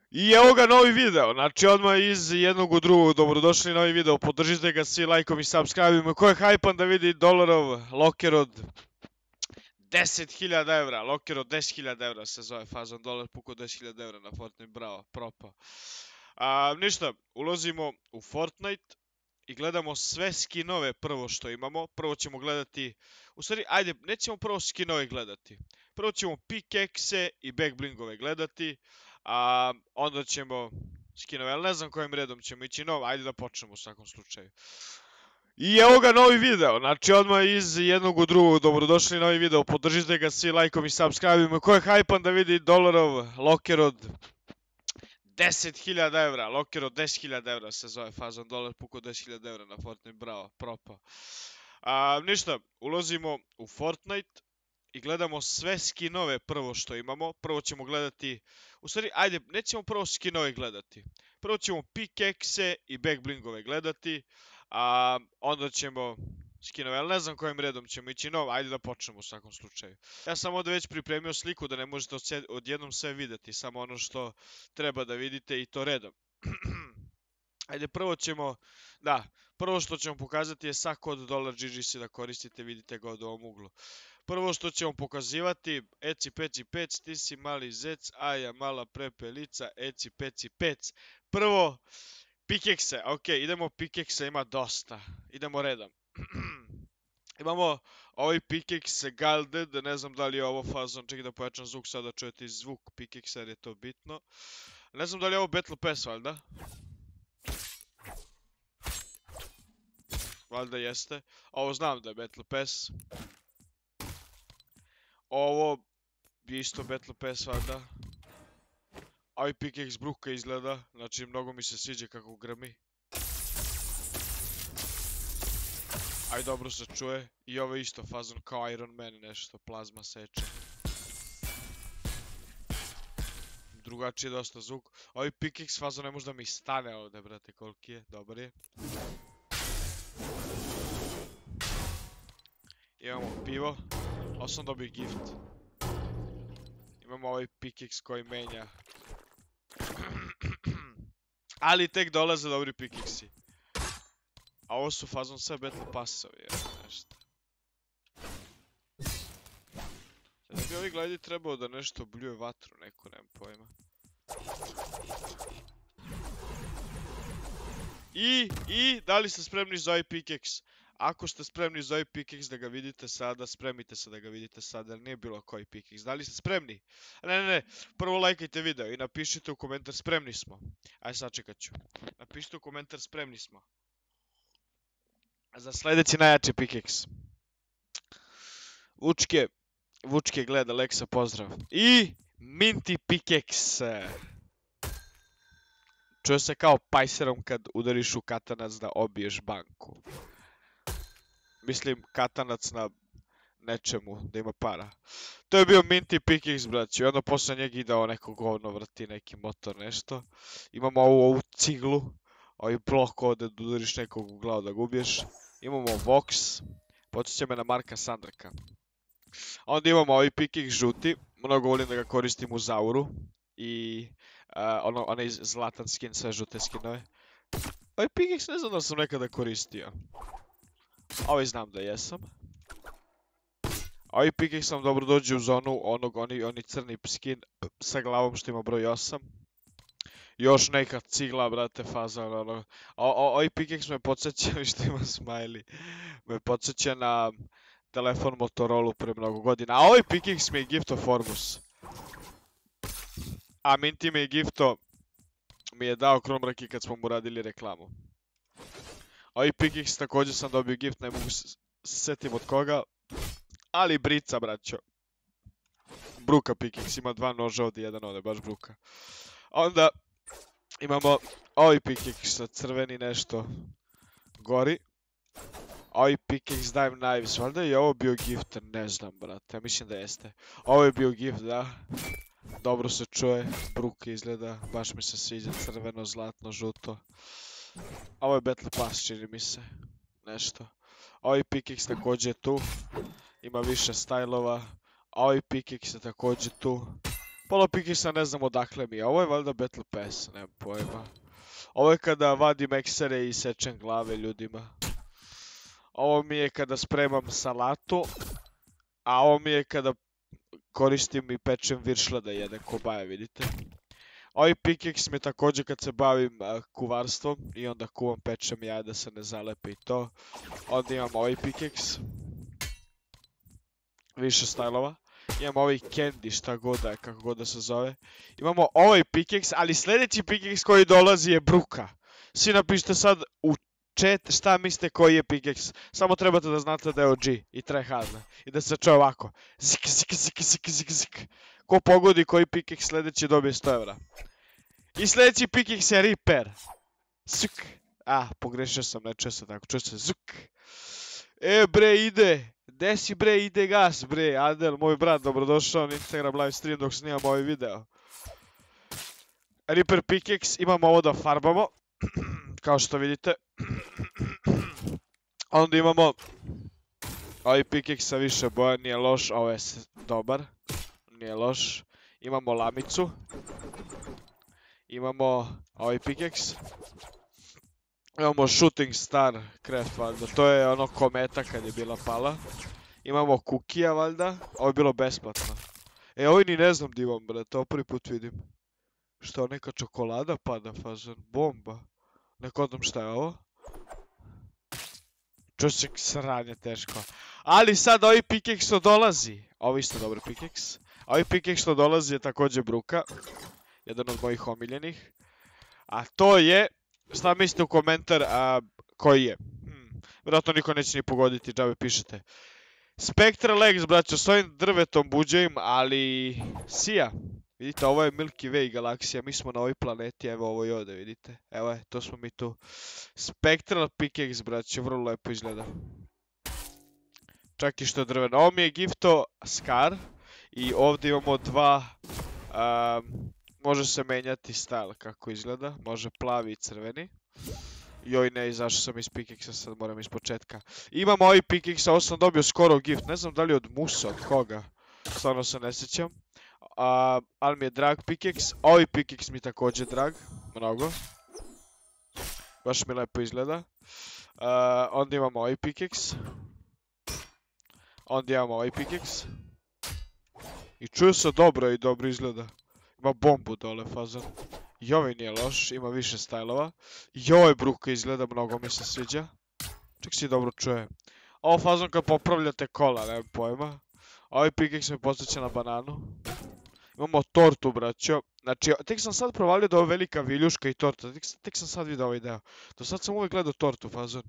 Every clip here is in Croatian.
I evo ga novi video, znači odmah iz jednog u drugog, dobrodošli na novi video, podržite ga svi lajkom i subscribe-im. Ko je hajpan da vidi dolarov loker od 10.000 evra, loker od 10.000 evra se zove fazon, dolar puko 10.000 evra na Fortnite, bravo, propao. Ništa, ulazimo u Fortnite i gledamo sve skinove prvo što imamo. Prvo ćemo gledati, u stvari, ajde, nećemo prvo skinove gledati. Prvo ćemo pickaxe i backblingove gledati, a onda ćemo skinove, ali ne znam kojim redom ćemo ići, no, ajde da počnemo u svakom slučaju. I evo ga novi video, znači odmah iz jednog u drugog, dobrodošli na novi video, podržite ga svi lajkom i subscribe-im. Ko je hajpan da vidi dolarov loker od 10.000 evra, loker od 10.000 evra se zove fazon, dolar puko 10.000 evra na Fortnite, bravo, propao. Ništa, ulazimo u Fortnite i gledamo sve skinove prvo što imamo. Prvo ćemo gledati, u stvari, ajde, nećemo prvo skinove gledati. Prvo ćemo pickaxe i backblingove gledati, a onda ćemo skinove, ali ne znam kojim redom ćemo ići, no, ajde da počnemo u svakom slučaju. Ja sam ovdje već pripremio sliku da ne možete odjednom sve vidjeti, samo ono što treba da vidite i to redom. Ajde, prvo ćemo, da, prvo što ćemo pokazati je sa kod $GGC da koristite, vidite ga od ovom uglu. Prvo što ćemo pokazivati, eci peci pec, ti si mali zec, a ja mala prepelica, eci peci pec. Prvo, pickaxe, ok, idemo pickaxe, ima dosta, idemo redom. Imamo ovaj pickaxe Galded, ne znam da li je ovo fazon, čekaj da pojačam zvuk sada da čujete zvuk pickaxe jer je to bitno. Ne znam da li je ovo Battle Pass, valjda? Valjda jeste. Ovo znam da je Battle Pass. Ovo je isto Battle Pass, valjda. Ovaj pickaxe bruka izgleda, znači mnogo mi se sviđa kako grmi. Aj dobro se čuje. I ovo je isto fazon kao Iron Man, nešto, plazma seče. Drugačije dosta zvuk. Ovaj pickaxe fazon ne može da mi stane ovdje, brate, koliki je, dobar je. Imamo pivo, ovo sam dobio gift. Imamo ovaj pickaxe koji menja. Ali tek dolaze dobri pickaxi. A ovo su fazon sve battle passovi, nešto. Sada bi ovi gledi trebao da nešto bljuje vatru, neko, nemam pojma. I, da li ste spremni za ovaj pickaxe? Ako ste spremni za ovaj pickaxe da ga vidite sada, spremite se da ga vidite sada, jer nije bilo koji pickaxe. Da li ste spremni? Ne, prvo lajkajte video i napišite u komentar spremni smo. Aj sačekat ću. Napišite u komentar spremni smo. Za sljedeći najjači pickaxe. Vučke gleda, Leksa pozdrav. I Minty pickaxe. Čuje se kao pajserom kad udariš u katanac da obiješ banku. Mislim katanac na nečemu, da ima para. To je bio Minty pickaxe, braći. I onda posle njega idao neko govno vrti, neki motor, nešto. Imamo ovu ciglu. Ovaj blok ovdje da udariš nekog u glavu da ga ubiješ. Imamo Vox. Podsjeća me na Marka Sandraka. Onda imamo ovaj pickaxe žuti. Mnogo volim da ga koristim u Zauru. I onaj zlatan skin, sve žute skinove. Ovaj pickaxe ne znam da sam nekada koristio. Ovaj znam da jesam. Ovaj pickaxe nam dobro dođe u zonu oni crni skin sa glavom što ima broj 8. Još neka cigla, brate, faza, ono. Ovaj pickaxe me podsjeća, vi što ima smiley. Me podsjeća na telefon Motorola pre mnogo godina. A ovaj pickaxe mi je gifto Formus. A Minty mi je gifto, mi je dao Kromraki kad smo mu radili reklamu. Ovaj pickaxe također sam dobio gift, ne mogu se setim od koga. Ali brica, braćo. Bruka pickaxe, ima dva noža ovdje, jedan ovdje, baš bruka. Onda imamo ovaj pickaxe, crveni nešto gori. Ovaj pickaxe Dive Knives, valjda je ovo bio gift, ne znam, brate, ja mislim da jeste. Ovo je bio gift, da. Dobro se čuje, bruka izgleda, baš mi se sviđa, crveno, zlatno, žuto. Ovo je Battle Pass, čini mi se, nešto. Ovaj pickaxe također je tu, ima više stajlova. A ovaj pickaxe je također tu. Polo pickaxe ne znam odakle mi je. Ovo je valjda Battle Pass, nemam pojma. Ovo je kada vadim eksere i sečem glave ljudima. Ovo mi je kada spremam salatu. A ovo mi je kada koristim i pečem viršle da jedem kobaje, vidite. Ovaj pickaxe mi je također kad se bavim kuvarstvom i onda kuvam, pečem jaja da se ne zalepe i to. Onda imam ovaj pickaxe. Više stajlova. Imamo ovaj candy, šta god da je, kako god da se zove. Imamo ovaj pickaxe, ali sljedeći pickaxe koji dolazi je bruka. Svi napišite sad u chat šta mislite koji je pickaxe. Samo trebate da znate da je OG i tryhardna. I da se čuje ovako. Zik, zik, zik, zik, zik, zik. Ko pogodi koji pickaxe sljedeći dobije 100 evra. I sljedeći pickaxe je Reaper. Zuk. Pogrešio sam, ne čuje se tako, čuje se zuk. Bre, ide. Gde si bre, ide gas bre. Adel, moj brat, dobrodošao na Instagram live stream dok snimam ovaj video. Reaper pickaxe, imamo ovo da farbamo. Kao što vidite. Onda imamo ovaj pickaxe sa više boja, nije loš, ovo je dobar. Nije loš. Imamo lamicu. Imamo ovaj pickaxe. Imamo Shooting Star Craft, valjda. To je ono kometa kad je bila pala. Imamo kukija, valjda. Ovo je bilo besplatno. Ovo ni ne znam di imam, bre. To prvi put vidim. Što, neka čokolada pada, fazan. Bomba. Neko znam šta je ovo. Čušćek sranje teško. Ali sad ovaj pickaxe što dolazi. Ovo isto dobar pickaxe. Ovaj pickaxe što dolazi je također bruka. Jedan od mojih omiljenih. A to je... Šta mislite u komentar koji je? Vjerojatno niko neće ni pogoditi, džabe pišete. Spectral Legs, braćo, s ovim drvetom buđeim, ali... Sija. Vidite, ovo je Milky Way galaksija, mi smo na ovoj planeti, evo ovo i ovdje, vidite. Evo je, to smo mi tu. Spectral Pickaxe, braćo, vrlo lepo izgleda. Čak i što je drveno. Ovo mi je gifto Scar. I ovdje imamo dva... Može se menjati style kako izgleda. Može plavi i crveni. Joj ne, izašao sam iz pickaxe, sad moram iz početka. Imam ovaj pickaxe, ovo sam dobio skoro gift. Ne znam da li od Musa, od koga. Stvarno se ne sjećam. Ali mi je drag pickaxe. Ovaj pickaxe mi je također drag. Mnogo. Baš mi lepo izgleda. Onda imamo ovaj pickaxe. Onda imamo ovaj pickaxe. I čuje se dobro i dobro izgleda. Ima bombu dole, fazon. I ovaj nije loš, ima više stajlova. I ovaj bruka izgleda, mnogo mi se sviđa. Čak si dobro čuje. Ovo fazon kad popravljate kola, nemam pojma. Ovaj pickaxe mi posjeća na bananu. Imamo tortu, braćo. Znači, tek sam sad provalio da je ovo velika viljuška i torta. Tek sam sad vidio ovaj deo. Do sad sam uvijek gledao tortu, fazon.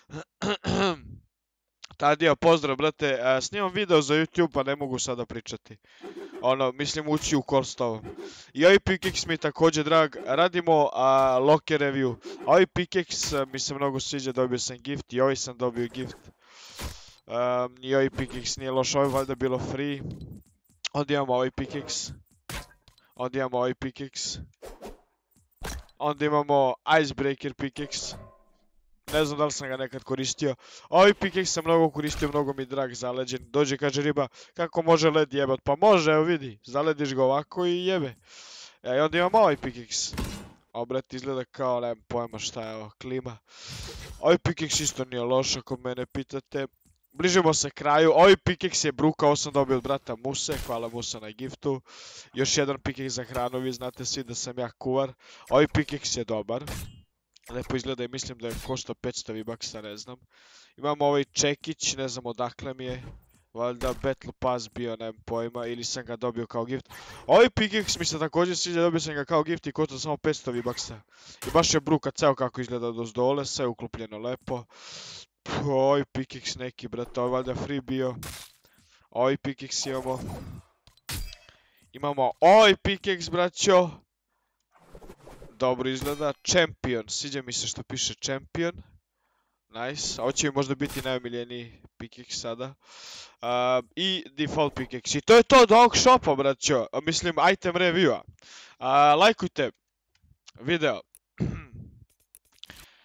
Tadija, pozdrav, brate. Snimam video za YouTube, pa ne mogu sada pričati. Mislim ući u call s tobom. I ovaj pickaxe mi je također drag. Radimo locker review. Ovaj pickaxe mi se mnogo sviđa, dobio sam gift. I ovaj sam dobio gift. I ovaj pickaxe nije loš, ovo je valjda bilo free. Onda imamo ovaj pickaxe. Onda imamo ovaj pickaxe. Onda imamo icebreaker pickaxe. Ne znam da li sam ga nekad koristio. Ovaj pickaxe sam mnogo koristio, mnogo mi drag zaleđen. Dođe, kaže riba, kako može led jebat? Pa može, evo vidi. Zalediš ga ovako i jebe. I onda imamo ovaj pickaxe. Ovo, brate, izgleda kao, nemam pojma šta je ovo, klima. Ovaj pickaxe isto nije loš, ako mene pitate. Bližimo se kraju. Ovaj pickaxe je bruka, ovo sam dobio od brata Muse. Hvala Musa na giftu. Još jedan pickaxe za hranu, vi znate svi da sam ja kuvar. Ovaj pickaxe je dobar. Lepo izgleda i mislim da je košta 500 V-Bucksa, ne znam. Imamo ovaj čekić, ne znam odakle mi je. Valjda Battle Pass bio, nemam pojma, ili sam ga dobio kao gift. Ovaj pickaxe mi se također sviđa, dobio sam ga kao gift i košta samo 500 V-Bucksa. I baš je bruka ceo kako izgleda dozdole, sve uklopljeno lepo. Ovaj pickaxe neki, brate, ovo je valjda free bio. Ovaj pickaxe imamo. Imamo ovaj pickaxe, braćo. Dobro izgleda. Champion. Sviđa mi se što piše Champion. Nice. Ovo će mi možda biti najomiljeniji pickaxe sada. I default pickaxe. I to je to od ovog shopa, braćo. Mislim, item review-a. Lajkujte video.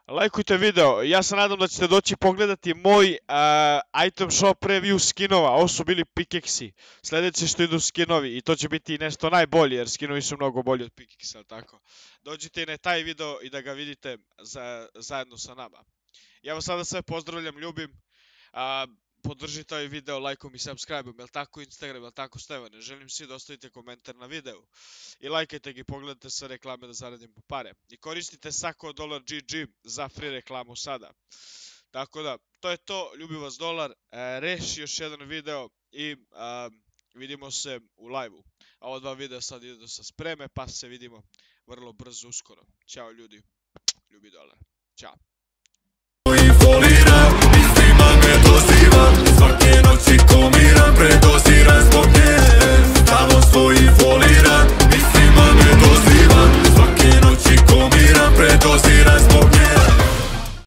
Lajkujte video, ja se nadam da ćete doći pogledati moj item shop review skinova, ovo su bili pickaxi, sljedeće što idu skinovi i to će biti nešto najbolje jer skinovi su mnogo bolji od pickaxa, tako. Dođite i na taj video i da ga vidite zajedno sa nama. Ja vas sada sve pozdravljam, ljubim, podržite ovaj video lajkom i subscribe-om, jel tako Instagram, jel tako Stevane, želim svi da ostavite komentar na videu. I lajkajte ga i pogledajte sve reklame da zaradimo pare. I koristite Sako $GG za free reklamu sada. Tako da, to je to, ljubim vas dolar, reši još jedan video i vidimo se u live-u. A ova dva videa sad idu sa spreme, pa se vidimo vrlo brzo uskoro. Ćao ljudi, ljubi dolar. Ćao.